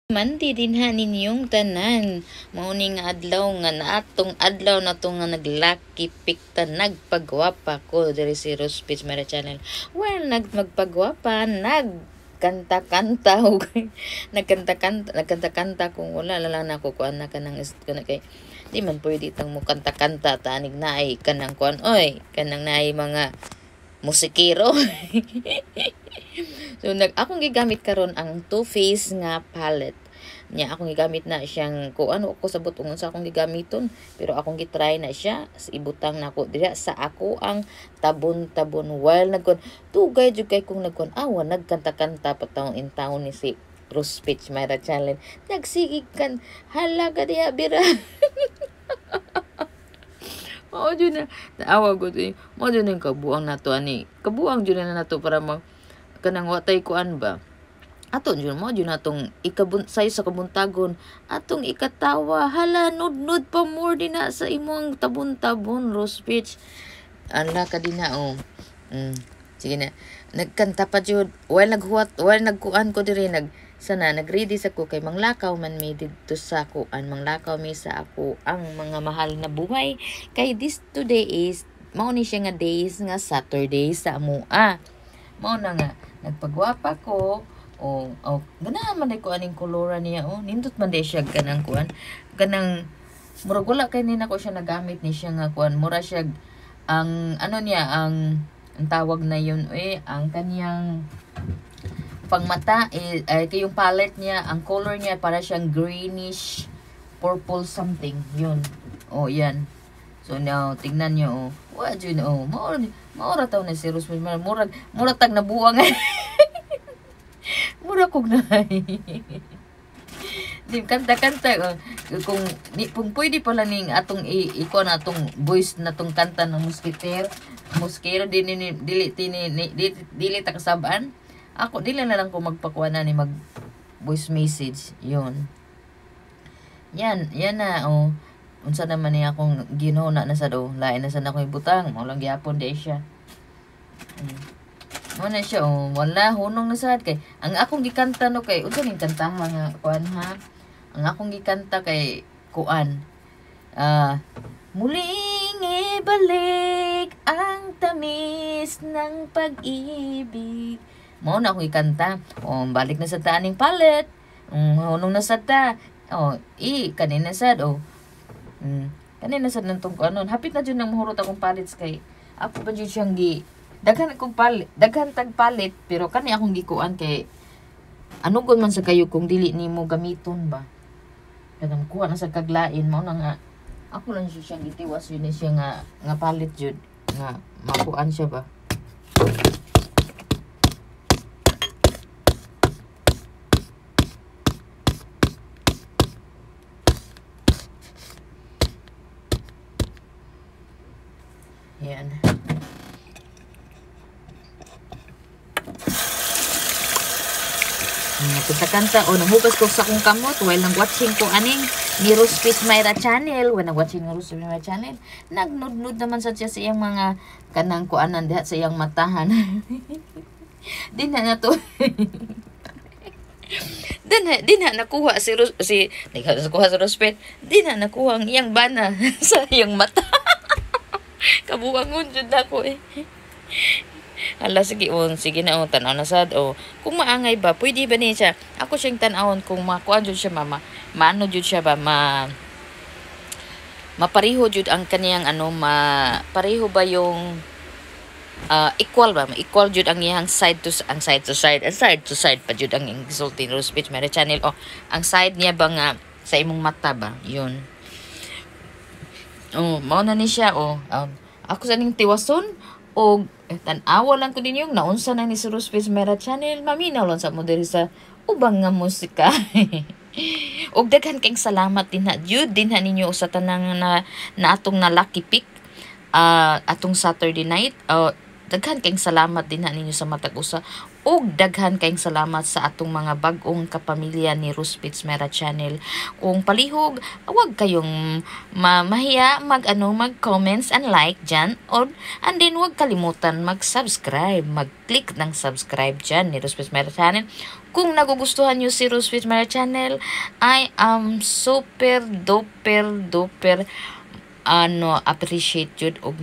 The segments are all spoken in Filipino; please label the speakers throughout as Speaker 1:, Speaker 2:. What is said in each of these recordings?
Speaker 1: Mandi din ha ninyong tanan. Mauning adlaw nga naatong adlaw na to nga naglaki pikta nagpagwapa ko diri si Rose Peach Mara Channel. Well, magpagwapa, nagkanta-kanta nagkanta-kanta kung wala lang nako kuan na kanang kana kay di man pwede tang mo kanta-kanta tanig naay kanang kuan oy kanang naay mga musikero. So akong gigamit karon ang Too Faced nga palette. Nya akong gigamit na siyang ko ano ko sabot ungon sa akong gigamiton, pero akong gitry na siya ibutang nako diha sa ako ang tabon-tabon while nagkon tugay jud kay kung nagkon awan nagkanta-kanta pa taong in town ni si Rose Peach Mara Channel. Nagsigig kan halaga diha bira. Mao jud na naawa ko di. Mao jud ang kabuang nato ani. Kabuang jud na nato para mag kanang watay kuan ba. Ato jud mo jud natong sayo sa kabuntagon atong ikatawa hala nudnud pa more din na sa imong tabon-tabon Rose Peach. Ala ka din na oh. Sige na. Nagkanta pa jud while nagkuan ko diri nagready sa ko kay manglakaw man mi didto sa kuan manglakaw mi sa ako ang mga mahal na buhay kay this today is mao ni siya nga days nga Saturday sa amoa. Mao na nga nagpagwapa ko ganahan man ko aning kolora niya nindot man day siya kanang kuan kanang murag wala kay ni nako siya nagamit ni siya nga kuan mura siya ang ano niya ang tawag na yun ang kaniyang pangmata kay yung palette niya ang color niya para siyang greenish purple something yun yan. So now tingnan niyo wa jud maura taw na si Rose Peach mura tag nabuang. Mura kog na. Di kanta-kanta kung pwede pala ning atong iko na atong voice na tong kanta ng muskero dili ta kasaban. Ako dili na lang ko magpakuha na ni mag voice message yun. Yan na unsa naman niya akong ginuna na sa lain na sa akong ibutang mao lang gyapon di siya. Wala siya wala hunong na sad kay ang akong gikanta no kay unsa ning kantahan nga kuan ha ang akong gikanta kay kuan muling ibalik ang tamis ng pag-ibig mao na akong gikanta balik na sa taaning palet hunong na sad ta kanina sad kanina sad nantong kuanon hapit na jud nang mahurot akong palets kay ako pa jud siyang daghan tag palit pero kani akong gikuan kay ano gud man sa kayo kung dili nimo gamiton ba kanang kuha na sa kaglain mao na nga ako lang siya gitiwas yun siya nga palit jud nga makuan siya ba. Yan. Kanta-kanta nanghugas ko sa akong kamot while nag-watching ko aning ni Rose Peach Mara Channel while nag-watching ni Rose Peach Mara Channel nagnudnud naman sa siya sa iyang mga kanang kuanan diha sa iyang matahan. Din na to din na nakuha si Rose Peach din na nakuha ang iyang bana sa iyang mata. Kabuangon jud nako Ala sige na tanaw na sad kung maangay ba pwede ba ni siya ako siyang tanawon kung makuan jud siya maano jud siya ba mapareho jud ang kaniyang pareho ba yung equal jud ang iyang side to side pa jud ang insulting Rose Peach Mara Channel ang side niya ba nga sa imong mata ba yun mao na ni siya ako sa ning tiwason tan-awa lang ko din yung naunsa na ni si Rose Peach Mara Channel maminaw lang sa mo diri sa ubang nga musika. Og daghan kayong salamat din ninyo sa tanang na atong na lucky pick atong Saturday night Daghan kayong salamat din na ninyo sa matag usa, ug daghan kayong salamat sa atong mga bag-ong kapamilya ni Ruspits Mera Channel. Kung palihog, wag kayong mahiya mag comments and like dyan, and then wag kalimutan mag-subscribe, mag-click ng subscribe dyan ni Ruspits Mera Channel. Kung nagugustuhan nyo si Ruspits Mera Channel, I am super duper appreciate yun, og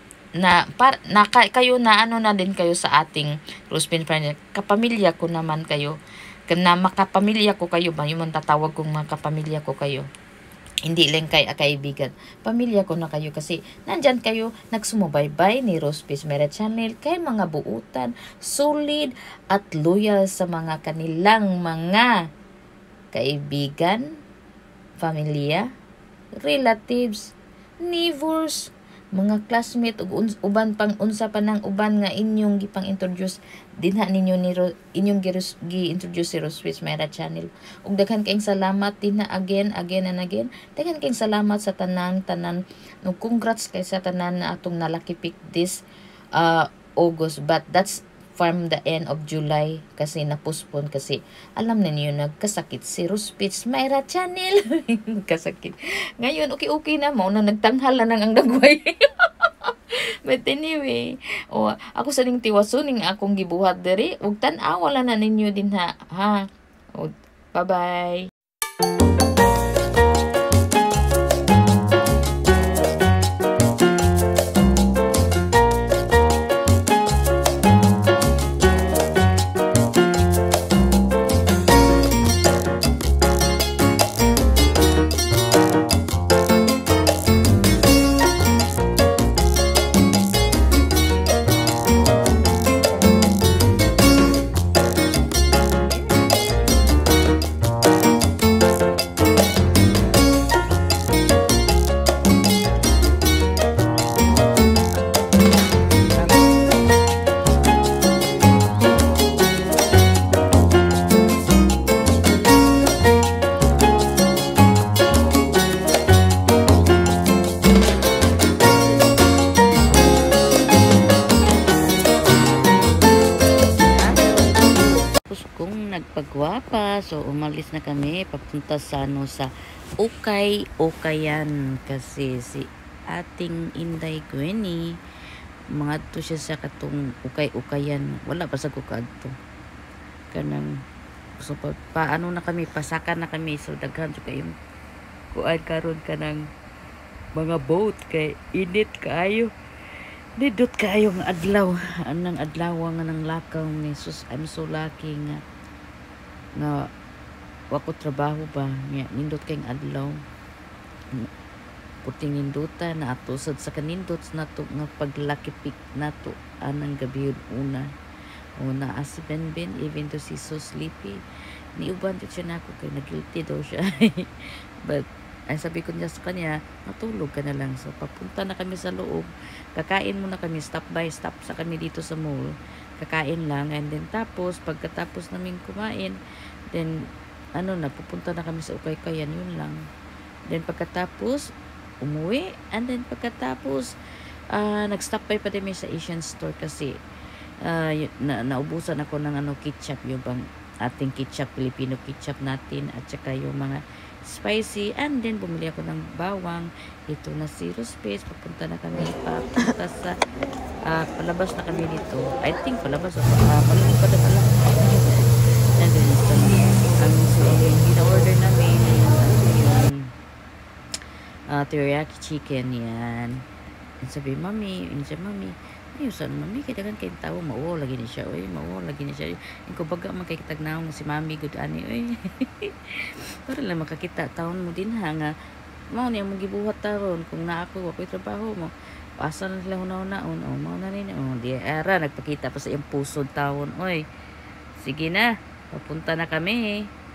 Speaker 1: kayo na na din kayo sa ating Ruspits Friend. Kapamilya ko naman kayo. Kana makapamilya ko kayo ba? Yung tatawag kong mga kapamilya ko kayo. Hindi lang kaibigan. Pamilya ko na kayo kasi nandyan kayo nagsumubaybay ni Ruspits Mera Channel kay mga buutan, solid at loyal sa mga kanilang mga kaibigan, pamilya, relatives, neighbors, mga classmate ug uban pang unsa pa ng uban nga inyong gipang introduce dinha ninyo ni inyong gi-introduce si Ruspits Mera Channel. Ug daghan kayong salamat dinha again and again. Daghan kayong salamat sa tanan no, congrats kay sa tanan na atong nalakipik this August, but that's from the end of July kasi napospon kasi alam ninyo nagkasakit si Ruspits Mera Channel. Nagkasakit. Ngayon okay na mo na nagtanghal na nang ang dagway. But anyway, ako sa ning tiwasuning akong gibuhat diri ug tan-aw wala na ninyo din ha. Bye-bye. Nagpagwapa, so umalis na kami papunta sa sa Ukayan kasi si ating Inday Gwenny mga to siya sa katong Ukayan, wala pa sa kukadto kanang so paano na kami, pasaka na kami, so daghan so kayong kuan karon kanang mga boat kay init kaayo. Nidot kayo nga adlaw, anang adlaw nga nang lakaw ni sus. I'm so lucky nga wako trabaho ba nga nindot kayong adlaw, puting ninduta na atusad sa kanindot nato nga paglakipik nato anang gabi una na as Ben even though she's so sleepy ni uban siya nako kay nagilty daw siya. But ay sabi ko niya sa kanya, matulog ka na lang. So papunta na kami sa loob, kakain muna kami, stop by stop sa kami dito sa mall, kakain lang, and then pagkatapos namin kumain, then pupunta na kami sa Ukayan, yun lang. Then pagkatapos umuwi, and then pagkatapos nag-stop by pa din sa Asian store kasi naubusan ako ng ketchup, yung bang ating ketchup, Filipino ketchup natin, at saka yung mga spicy, and then bumili ako ng bawang. Ito na si Ruspits, papunta na kami papunta sa palabas na kami dito, I think palabas palilipad na pala. And then yung gina-order namin yung teriyaki chicken yan. And sabi mami, ayun saan mami, kaya kan kayong tao, mauwa lagi ni siya, mauwa lagi ni siya. Yung kubaga man kay kitagnaong si mami, good ani, para lang makakita, taon mo din ha, nga, mao niya magibuhat taron, kung na ako, ako'y trabaho mo, asa na sila hunaw-naon, mao na rin, di ara, nagpakita pa sa iyong pusod taon, sige na, papunta na kami,